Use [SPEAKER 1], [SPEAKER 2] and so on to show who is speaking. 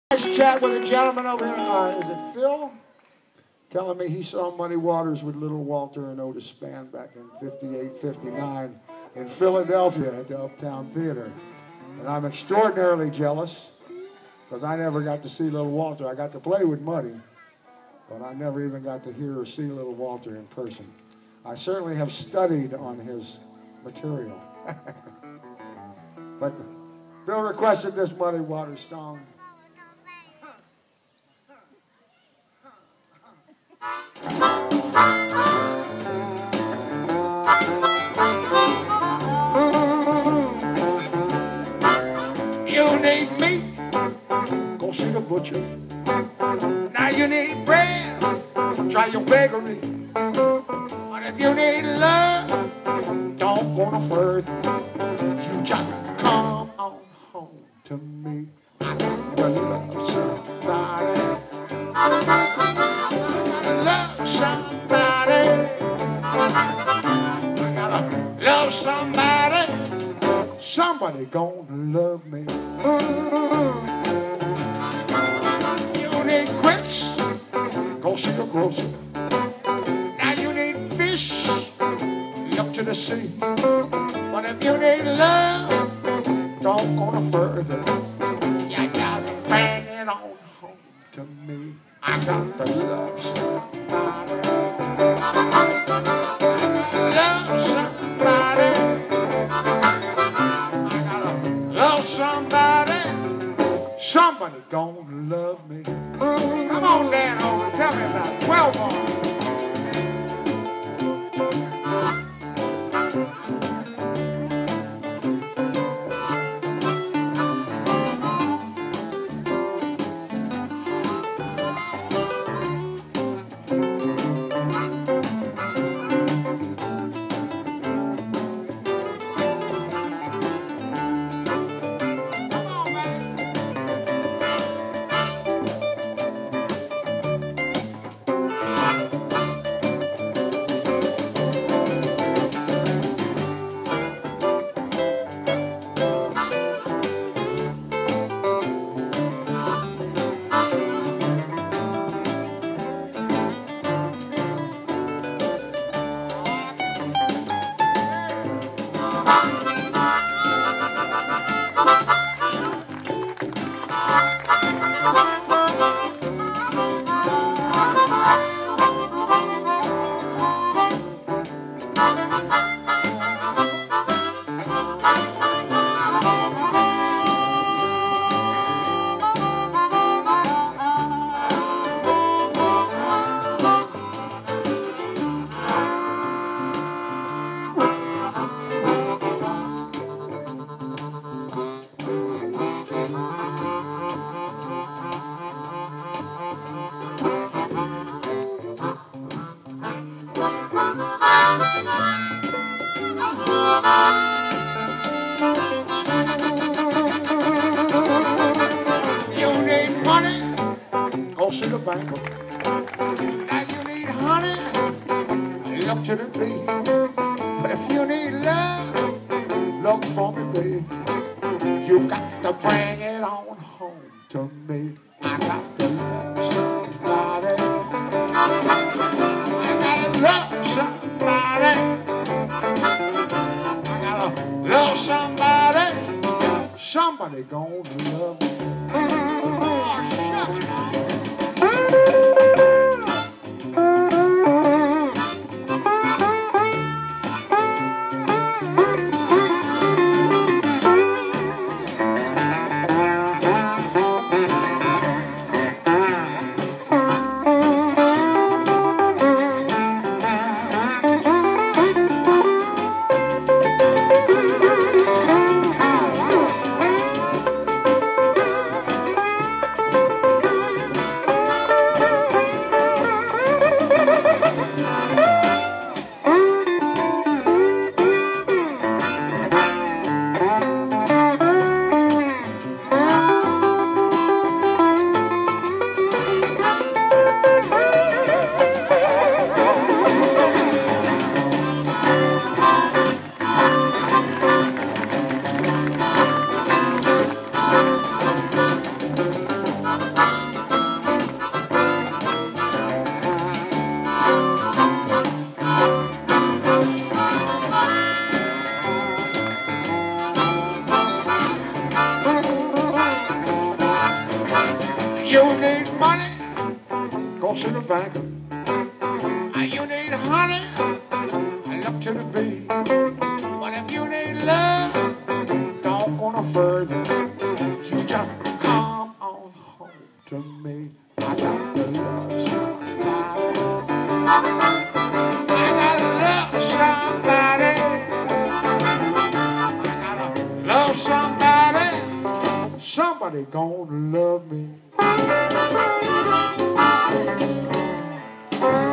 [SPEAKER 1] Nice chat with a gentleman over here. Is it Phil? Telling me he saw Muddy Waters with Little Walter and Otis Spann back in 58, 59 in Philadelphia at the Uptown Theater. And I'm extraordinarily jealous because I never got to see Little Walter. I got to play with Muddy, but I never even got to hear or see Little Walter in person. I certainly have studied on his material. But Bill requested this Muddy Waters song. You need meat, go see the butcher. Now you need bread, try your bakery. But if you need love, don't go no further. You just come on home to me. I gotta love somebody. I gotta love somebody. I gotta love somebody. Somebody gonna love me. You need grits, go see the grocer. Now you need fish, look to the sea. But if you need love, don't go no further. You just bring it on home to me. I got to love somebody. I love somebody. I gotta love somebody. Somebody gonna love me. Come on, Dan, over. Tell me about it. 12 on. You need money, go to the bank. You need honey, look to the bee. But if you need love, don't go no further. You just come on home to me. I got to love somebody. I gotta love somebody. I gotta love somebody. Somebody gonna love me.